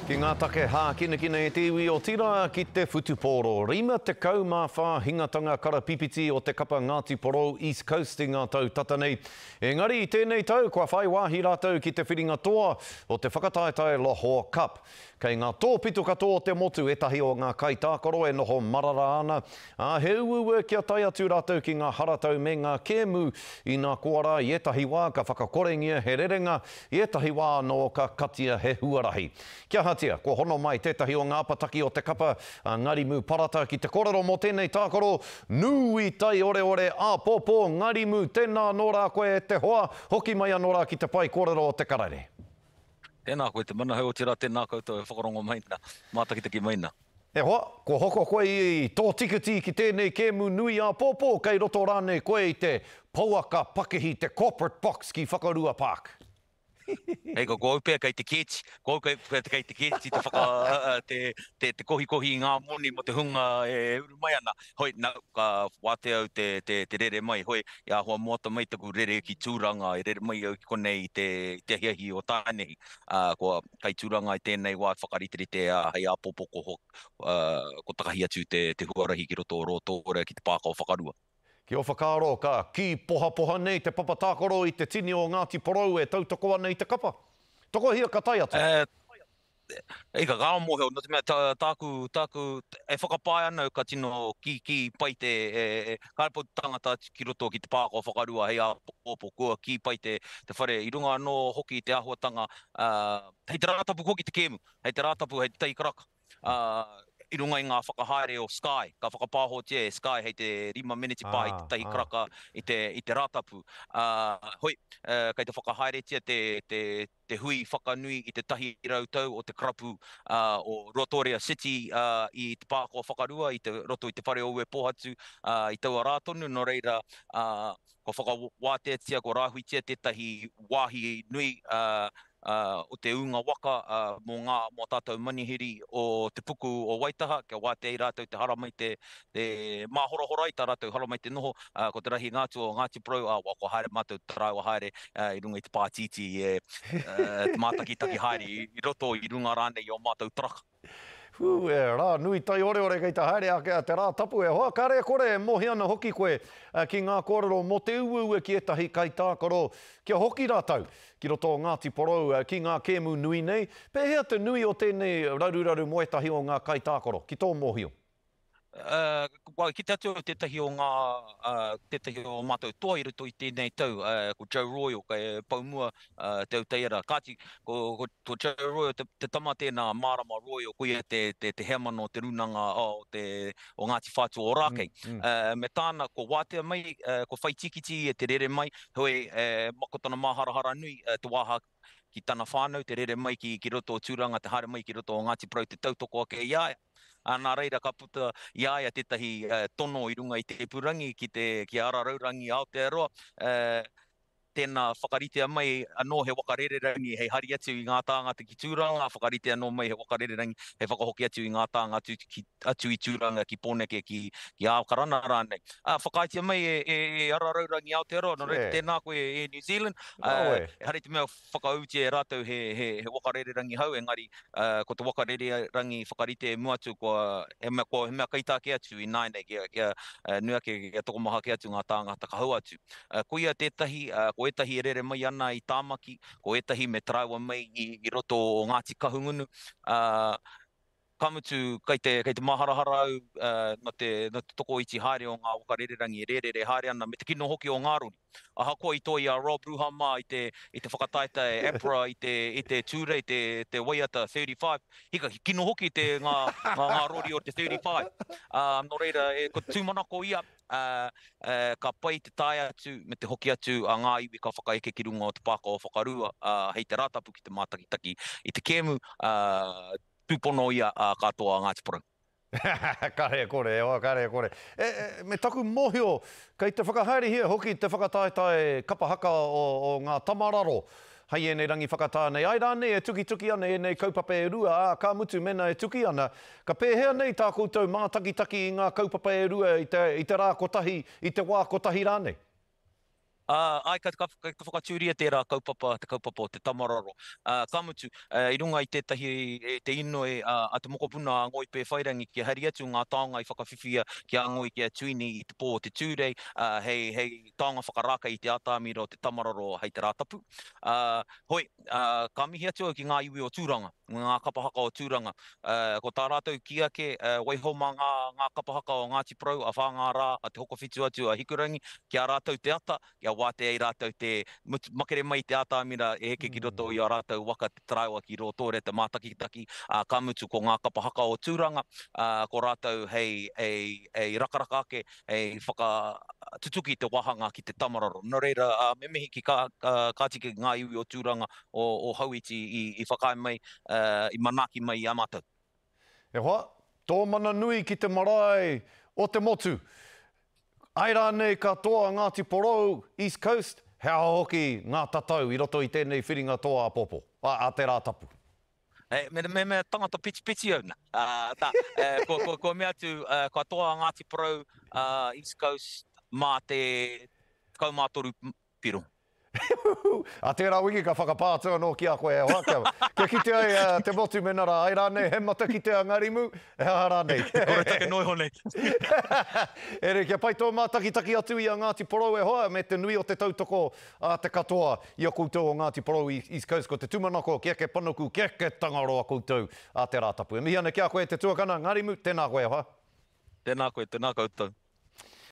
Ki ngā take hā kina e te iwi o tira ki te whutu Porou. Rima te kaumawha hingatanga karapipiti o te kapa Ngāti Porou East Coast i ngā tau tata nei. Engari, i tēnei tau, kua whai wāhi rātou ki te whiringa toa o te whakataetae Locher Cup. Kei ngā tōpitu katoa o te motu etahi o ngā kaitākaro e noho marara ana. He uue kia tai atu rātou ki ngā haratau me ngā kēmu i ngā koara i etahi wā ka whakakorengia he rerenga, i etahi wā no ka katia he huarahi. Kia hatia, ko hono mai tētahi o ngā apataki o te kapa Ngarimu Parata ki te korero mō tēnei tākaro. Nui tai ore ore a pōpō Ngarimu, tēnā nō rā koe te hoa, hoki mai anō rā ki te pai korero o te karare. Tēnā koe te mana heo tira, tēnā koutou e whakarongo maina, mātakitaki maina. E hoa, ko hoko koe i tō tikiti ki tēnei kēmu nui a pōpō, kei roto rānei koe i te pauaka pakehi, te corporate box ki Whakarua Park. Hei ko upea kei te kēti, ko upea kei te kēti, te kohi-kohi ngā moni mo te hunga e uru mai ana. Hoi, nā, ka wāte au te rere mai, hoi, ia hoa moata mai taku rere ki tūranga, e rere mai au ki konei te hiahi o tānehi. Ko kai tūranga i tēnei wā whakaritiri te hei a pōpō ko takahi atu te huarahi ki roto o roto ora ki te pāka o Whakarua. Ki o whakaaro ka ki poha nei te papatākoro i te tini o Ngāti Porou e tautoko ana i te kapa. Toko hia ka tai atu? Eka kā mōheo, no te mea tāku e whakapai ana ka tino ki pai te kārepo tangata ki roto ki te pāka o Whakarua hei a pōpō kua ki pai te whare i runga no hoki te ahuatanga hei te rātapu hoki te kēmu, hei te rātapu hei te taikaraka. I runga i ngā whakahaere o Sky, ka whakapāho te Sky hei te 5 miniti pā i te tahi karaka i te rātapu. Hoi, kei te whakahaere tia te hui whakanui i te tahi rautau o te karapu o Rotorua City i te pāko o Whakarua, i te roto i te whare oue pohatu i taua rātonu, no reira ko whakawātea tia, ko rāhui tia tētahi wāhi nui o te unga waka mō tātou manihiri o te puku o Waitaha, kia wātea i rātou te haramai te māhorahora i tā rātou haramai te noho, ko te rahi ngātu o Ngāti Porou, wako haere mātou taraiwa haere i runga i te pātiti te mātakitaki haere i roto i runga rānei o mātou traka. E rā, nui tai ore kei te haere a te rā tapu e hoa. Kāre kore mohi ana hoki koe ki ngā kōrero mo te uue ki etahi kaitākaro. Kia hoki rātau ki roto o Ngāti Porou ki ngā kēmu nui nei. Pēhea te nui o tēnei raru mo etahi o ngā kaitākaro ki tō mōhio? Ki te atu tētahi o tētahi o mātou toa i roto i tēnei tau, ko Joe Royal, kai paumua te autaira. Kāti, ko Joe Royal, te tama tēnā Mārama Royal, koia te heamano, te runanga o Ngāti Whātua o Rākei. Me tāna, ko wātea mai, ko whaitikiti e te rere mai, hoi makotana māharahara nui, te wāha ki tāna whānau, te rere mai ki roto o tūranga, te haere mai ki roto o Ngāti Porou, te tautoko ake iaia. Nā reira ka puta iaia tētahi tono i runga i te purangi ki araraurangi Aotearoa. Tēnā whakaritea mai anō he wakarererangi hei hari atu i ngā tāngata ki tūranga, whakaritea anō mai he wakarererangi hei whakahoki atu i ngā tāngata atu i tūranga ki Pōneke ki Aokarana rānei. Whakaitea mai e araraurangi Aotearoa, no reira tēnā koe e New Zealand. Hare te mea whakauti e rātou he wakarererangi hau, engari ko te wakarererangi whakarite e muatu he mea kaitāke atu i nainei kia nuake kia tokomaha ke atu ngā tāngata ka hau atu. Koia tētahi ko etahi e rere mai ana i tāmaki, ko etahi me traua mai i roto o Ngāti Kahungunu. Kamutu, kei te maharahara au no te toko iti haere o ngā wakarererangi e rere haere ana me te kino hoki o Ngāruri. Aha koe i toi a Rob Ruhama i te whakataeta e APRA i te ture, i te Waiata 35. Hika, kino hoki ngā rori o te 35. No reira, ko tūmanako ia, ka pai te tai atu me te hoki atu a ngā iwi ka whakaeke ki runga o te pāka o Whakarua, hei te rātapu ki te mātakitaki i te kēmu, tūpono ia katoa Ngāti Porou. Kare kore, kare kore. Me taku mōhio, kei te whakahaere hia hoki te whakataetae kapahaka o ngā tamararo. Hei e nei rangi whakatā nei. Ai rānei e tuki ana e nei kaupapa e rua, ka mutu mena e tuki ana. Ka pēhea nei tā koutou mātakitaki i ngā kaupapa e rua i te rā kotahi, i te wā kotahi rānei. Ai, ka whakatūria tērā kaupapa, te kaupapa o te tamaroro. Ka mutu, I runga I tētahi te inoe a te mokopuna a ngoi pē whairangi ki hari atu ngā taonga I whakawhiwhia ki a ngoi ki a tuini I te pō o te tūrei, hei taonga whakaraka I te atamira o te tamaroro hei te rātapu. Hoi, ka mihi atu ki ngā iwi o tūranga, ngā kapahaka o tūranga. Ko tā rātou ki ake, waiho mā ngā kapahaka o Ngāti Porou, a whāngā rā, a te hoko whitu atu a hikurangi, ki a rātou te ata, ki a wāte ai rātou te makere mai te atamira e heke ki roto I a rātou waka te traiwa ki roto re te mātakitaki, ka mutu ko ngā kapahaka o tūranga, ko rātou hei rakaraka ake, hei whakatutuki te wahanga ki te tamaroro. Nō reira, me mihi ki kātiki ngā iwi o tūranga o hauiti I whakae mai, I manaki mai I a mātou. E hoa, tō mana nui ki te marae o te motu. Ai rānei katoa Ngāti Porou, East Coast, hea hoki ngā tatau I roto I tēnei whiringa toa a popo, a te rātapu. Me tangata piti au na. Ko mea tu, katoa Ngāti Porou, East Coast, mā te kaumātoru piro. A tērā wiki ka whakapātua no ki a koe e hoa. Kia kite ai te motu menara, ai rānei, he mata ki te Ngarimu, e ha rānei. Kore take noi honei. Ere, kia pai tō mātakitaki atu I a Ngāti Porou e hoa, me te nui o te tautoko a te katoa I a koutou o Ngāti Porou East Coast, ko te tumanako, kia ke panuku, kia ke tangaro a koutou a te rātapu. E mihi ana kia koe te tuakana, Ngarimu, tēnā koe e hoa. Tēnā koe, tēnā koutou.